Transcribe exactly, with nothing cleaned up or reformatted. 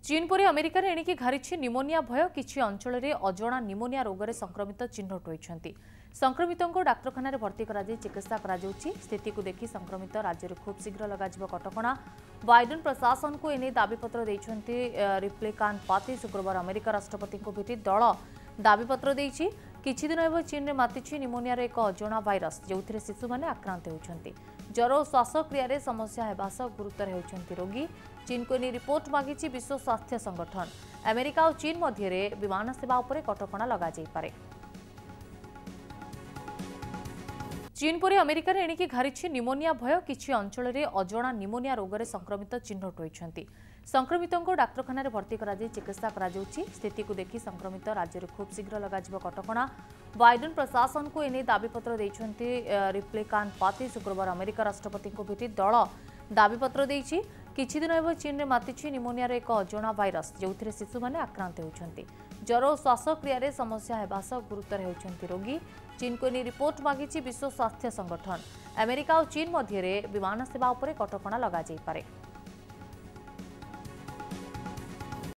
चीन पर अमेरिकार एणिकी घारिछि निमोनिया भय किछि अंचल में अजणा निमोनिया रोग संक्रमित चिन्हट होइछन्ति। संक्रमितों को डाक्तखाना भर्ती करा चिकित्सा करा स्थिति को देखि संक्रमित राज्य में खूब शीघ्र लगाजिब कटकणा। बाइडेन प्रशासन को एने दाबीपत्र देइछन्ति रिप्लिकान पार्टी। शुक्रवार अमेरिका राष्ट्रपति को भेटी दल दाबीपत्र देइछि। किछि दिन हेब चीन में मातिछि निमोनियार एक अजणा भाइरस जो शिशु मैंने आक्रांत होइछन्ति। ज्वर और श्वासक्रिय समस्या हेबा सह गुरुतर होइछन्ति रोगी। चीन को एने रिपोर्ट मागिछि विश्व स्वास्थ्य संगठन। अमेरिका और चीन मध्य विमान सेवा उपर कटकणा लगा जाय पारे। चीन पर अमेरिकार एणिकी घारिछि निमोनिया भय किछि अंचल में अजणा निमोनिया रोग संक्रमित चिन्हट होइछन्ति। संक्रमितों को डाक्तखाना भर्ती करा चिकित्सा करा स्थिति को देखि संक्रमित राज्य में खूब शीघ्र लगाजिब कटकणा। बाइडेन प्रशासन को एने दाबीपत्र देइछन्ति रिप्लिकान पार्टी। शुक्रवार अमेरिका राष्ट्रपति को भेटी दल दाबीपत्र देइछि। किछि दिन हेब चीन में मातिछि निमोनियार एक अजणा भाइरस जो शिशु मैंने आक्रांत होइछन्ति। ज्वर और श्वासक्रिय समस्या हेबा सह गुरुतर होइछन्ति रोगी। चीन को एने रिपोर्ट मागिछि विश्व स्वास्थ्य संगठन। अमेरिका और चीन मध्य विमान सेवा उपर कटकणा लगा जाय पारे।